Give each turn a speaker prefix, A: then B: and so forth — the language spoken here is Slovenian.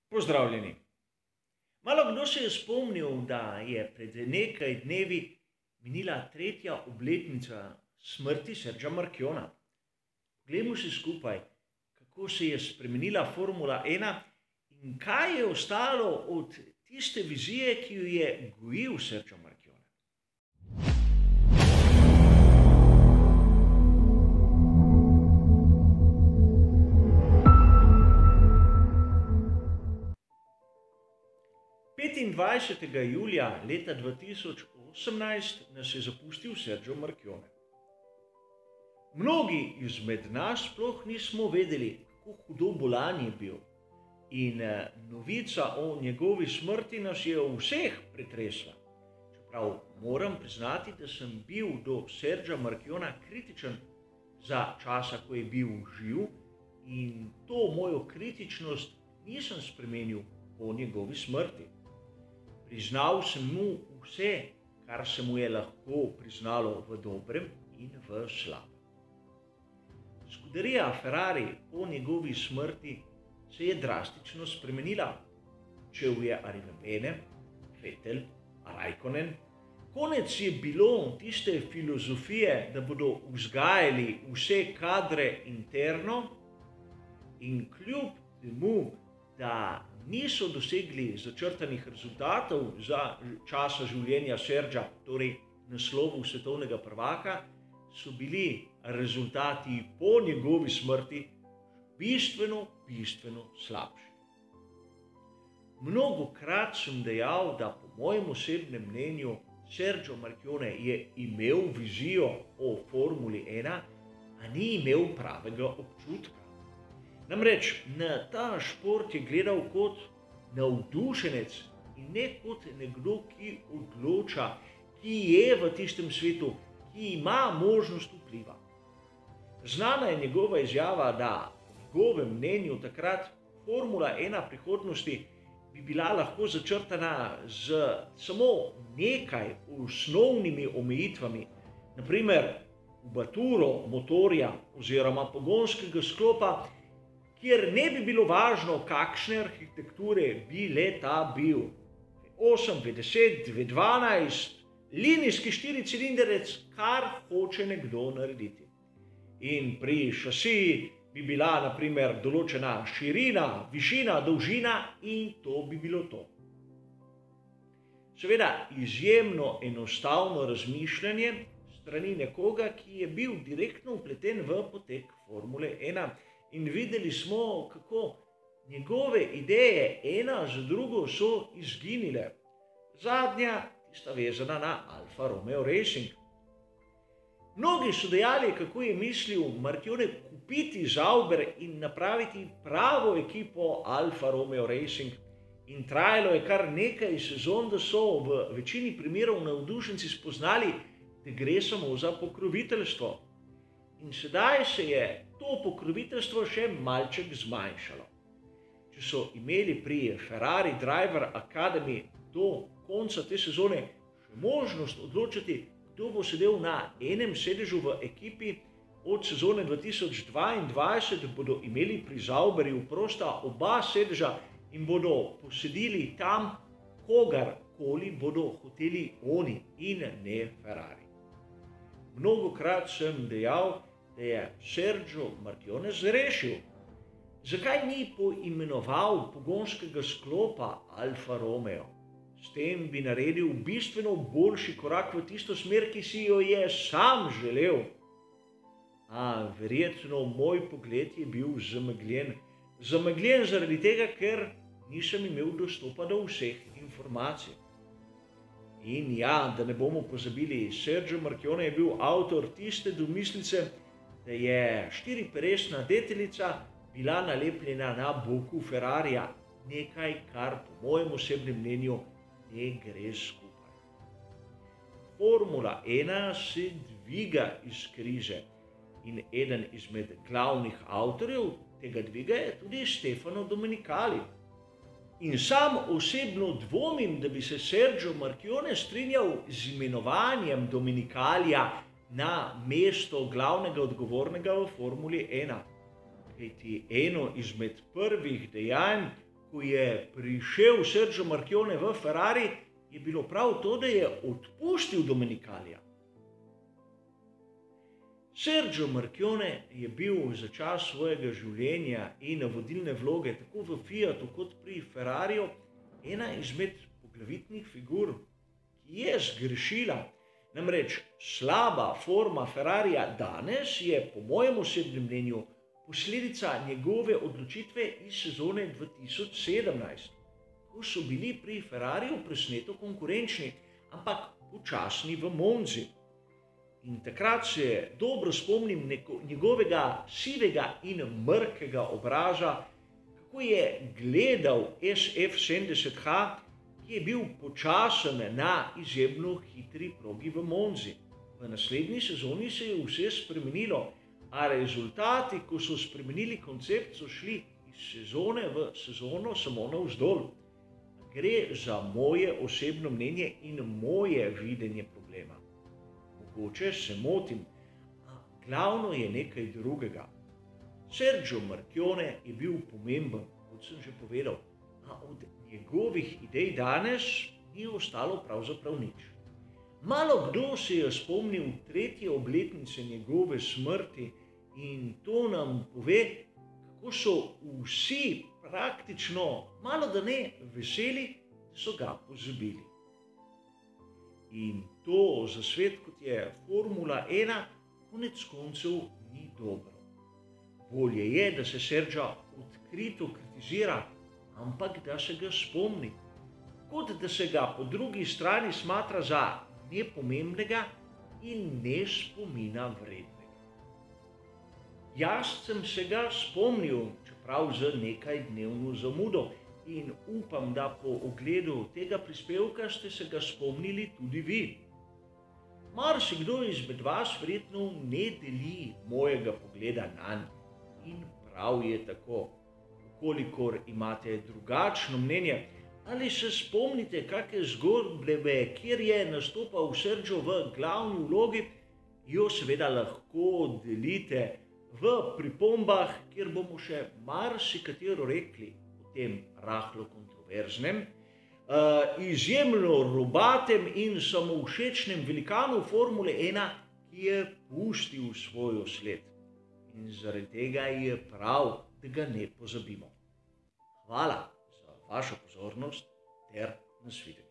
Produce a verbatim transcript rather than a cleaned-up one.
A: Pozdravljeni. Malo kdo se je spomnil, da je pred nekaj dnevi minila tretja obletnica smrti Sergija Marchionna. Poglejmo si skupaj, kako se je spremenila Formula ena in kaj je ostalo od tiste vizije, ki jo je gojil Sergio Marchionne. petindvajsetega julija leta dva tisoč osemnajst nas je zapustil Sergio Marchionne. Mnogi izmed nas sploh nismo vedeli, kako hudo bolan je bil. In novica o njegovi smrti nas je vseh pretresla. Čeprav moram priznati, da sem bil do Sergia Marchionna kritičen za časa, ko je bil živ, in to mojo kritičnost nisem spremenil po njegovi smrti. Priznal sem mu vse, kar se mu je lahko priznalo v dobrem in v slabem. Scuderia Ferrari po njegovi smrti se je drastično spremenila. Odšel je Arriva, Vettel, Raikkonen. Konec je bilo tiste filozofije, da bodo vzgajali vse kadre interno, in kljub temu, da niso dosegli začrtanih rezultatov za časa življenja Sergia, torej naslovu svetovnega prvaka, so bili rezultati po njegovi smrti bistveno, bistveno slabši. Mnogokrat sem dejal, da po mojem osebnem mnenju Sergio Marchionne je imel vizijo o Formuli ena, a ni imel pravega občutka. Namreč na ta šport je gledal kot navdušenec in ne kot nekdo, ki odloča, ki je v tistem svetu, ki ima možnost vpliva. Znana je njegova izjava, da po njegovem mnenju takrat Formula ena prihodnosti bi bila lahko začrtana z samo nekaj osnovnimi omejitvami, na primer kubaturo motorja oziroma pogonskega sklopa, kjer ne bi bilo važno, kakšne arhitekture bi le-ta bil. V osem, v deset, v dvanajst, linijski štiricilinderec, kar hoče nekdo narediti. In pri šasiji bi bila na primer določena širina, višina, dolžina in to bi bilo to. Seveda izjemno enostavno razmišljanje strani nekoga, ki je bil direktno vpleten v potek Formule ena. In videli smo, kako njegove ideje ena za drugo so izginile. Zadnja, tista vezana na Alfa Romeo Racing. Mnogi so dejali, kako je mislil Marchionne kupiti Sauber in napraviti pravo ekipo Alfa Romeo Racing. In trajalo je kar nekaj sezon, da so v večini primerov navdušenci spoznali, da gre samo za pokroviteljstvo. In sedaj se je to pokroviteljstvo še malček zmanjšalo. Če so imeli pri Ferrari Driver Academy do konca te sezone še možnost odločiti, kdo bo sedel na enem sedežu v ekipi, od sezone dva tisoč dvaindvajset bodo imeli pri Sauberju prosta oba sedeža in bodo posedili tam, kogarkoli bodo hoteli oni in ne Ferrari. Mnogokrat sem dejal, da je Sergio Marchionne zrešil. Zakaj ni poimenoval pogonskega sklopa Alfa Romeo? S tem bi naredil bistveno boljši korak v tisto smer, ki si jo je sam želel. A verjetno moj pogled je bil zamegljen. Zamegljen zaradi tega, ker nisem imel dostopa do vseh informacij. In ja, da ne bomo pozabili, Sergio Marchionne je bil avtor tiste domislice, da je štiriperesna deteljica bila nalepljena na boku Ferrarija, nekaj, kar po mojem osebnem mnenju ne gre skupaj. Formula ena se dviga iz krize in eden izmed glavnih avtorjev tega dviga je tudi Stefano Domenicali. In sam osebno dvomim, da bi se Sergio Marchionne strinjal z imenovanjem Domenicalija na mesto glavnega odgovornega v Formuli ena. Kajti eno izmed prvih dejanj, ko je prišel Sergio Marchionne v Ferrari, je bilo prav to, da je odpustil Domenicalija. Sergio Marchionne je bil za čas svojega življenja in vodilne vloge tako v Fiatu kot pri Ferrariju ena izmed poglavitnih figur, ki je zgrešila. Namreč slaba forma Ferrarija danes je po mojem osebnem mnenju posledica njegove odločitve iz sezone dva tisoč sedemnajst, ko so bili pri Ferrariju presneto konkurenčni, ampak počasni v Monzi. In takrat se dobro spomnim njegovega sivega in mrkega obraza, kako je gledal S F sedemdeset H, ki je bil počasen na izjemno hitri progi v Monzi. V naslednji sezoni se je vse spremenilo, a rezultati, ko so spremenili koncept, so šli iz sezone v sezono samo navzdol. Gre za moje osebno mnenje in moje videnje problema. Mogoče se motim, a glavno je nekaj drugega. Sergio Marchionne je bil pomemben, kot sem že povedal, a od njegovih idej danes ni ostalo pravzaprav nič. Malo kdo se je spomnil tretje obletnice njegove smrti in to nam pove, kako so vsi praktično malo da ne veseli, da so ga pozabili. In to za svet, kot je Formula ena, konec koncev ni dobro. Bolje je, da se Sergio odkrito kritizira, ampak da se ga spomni, kot da se ga po drugi strani smatra za nepomembnega in nespomina vrednega. Jaz sem se ga spomnil, čeprav z nekaj dnevno zamudo, in upam, da po ogledu tega prispevka ste se ga spomnili tudi vi. Marsikdo izmed vas verjetno ne deli mojega pogleda nanj in prav je tako. Kolikor imate drugačno mnenje, ali se spomnite kakšne zgodbe, kjer je nastopal Sergio v glavni vlogi, jo seveda lahko delite v pripombah, kjer bomo še marsikatero rekli o tem rahlo kontroverznem, izjemno robatem in samovšečnem velikanu Formule ena, ki je pustil svoj sled. In zaradi tega je prav, da ga ne pozabimo. Hvala za vašo pozornost ter nasvidenje.